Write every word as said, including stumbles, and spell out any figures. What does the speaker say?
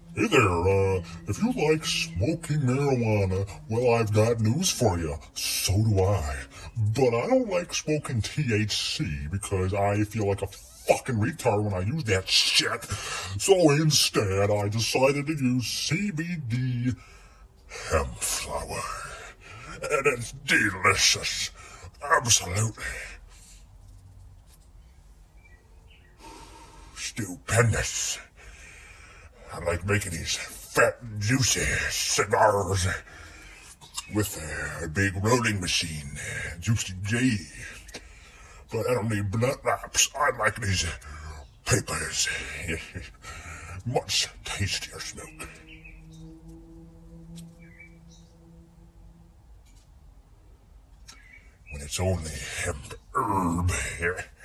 Hey there, uh, if you like smoking marijuana, well, I've got news for you. So do I. But I don't like smoking T H C because I feel like a fucking retard when I use that shit. So instead, I decided to use C B D Hemp flower. And it's delicious. Absolutely. Stupendous. I like making these fat, juicy cigars with a big rolling machine, juicyJ. But I don't need blunt wraps. I like these papers. Much tastier smoke. When it's only hemp herb.